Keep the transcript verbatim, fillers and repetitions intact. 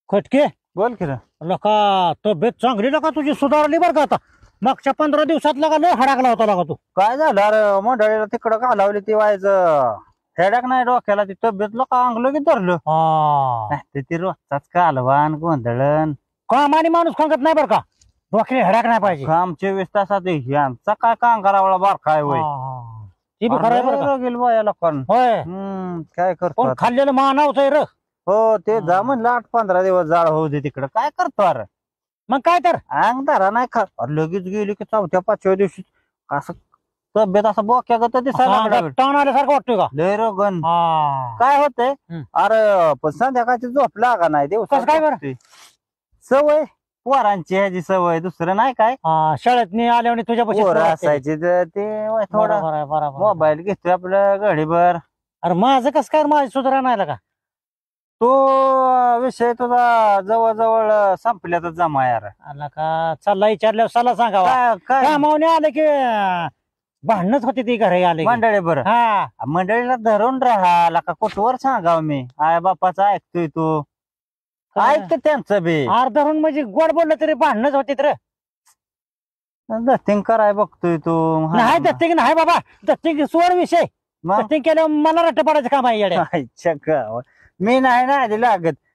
खटके बोल की रे. लका तब्येत चांगली लका तुझी सुधारली बरं का आता. मागच्या पंधरा दिवसात लगा लय हडाकला होता लगा तू. काय झालं अरे मंडळीला तिकडं घालावली ती व्हायचं हेडाक नाही डोक्याला ती तब्येत लोक अंगलो की धरलं. हा. नाही तर ती रोजचाच कालवान गोंधळण कामाने माणूस खांगत नाही बरं का. डोक्याला हडाक नाही पाहिजे. काम चोवीस तासात यांचा काय कांगारावळा बार काय वय हा. ती बी खरं आहे बरं का. गेल बाया लोकांना. होय हम्म काय पण करतो आता? खाल्लेलं मानावच आहे र. हो ते जा म्हणलं आठ पंधरा दिवस जाळ होऊ दे तिकडं काय करतो अरे. मग काय तर अंग धरा नाही खा अरे लगेच गेली की चौथ्या पाचव्या दिवशी असं तब्येत असं बोक्या गत दिसायला लागलं. टाण आल्यासारखं वाटतोय का. लय रोगन हा. काय होतंय हम्म. अरे पण संध्याकाळची झोप लागा नाही कसं काय बरं? दिवस सवय पोरांची ह्याची सवय दुसरं नाही काय. हा, शाळेत आल्यावर तुझ्या पोरं असायची तर ते थोडा बरोबर. मोबाईल घेतोय आपलं घडीभर. अरे माझं कसं काय माझी सुधारा नाही का. तो विषय तुझा जवळजवळ संपल्यातच जमा यार. आला का चालला विचारल्यावर सला सांगावा. काय काय कामावणे आले की भांडणच होते ती घरी आले की. मंडळी बरं हा. मंडळीला धरून राहा का कुठवर सांगाव मी आय बापाचं ऐकतोय तू ऐकत त्यांचं बी अर्धरून म्हणजे गोड बोललं तरी भांडणच होते तर. दत्तिंग कराय बघतोय तू. नाही दत्तिंग नाही बाबा. दत्तिंग सोड विषय. मग दत्तिंग केल्यावर मला रट्ट पडायचं काम आहे येड्या. आईच्या गावात. मी नाही ना आधी लागत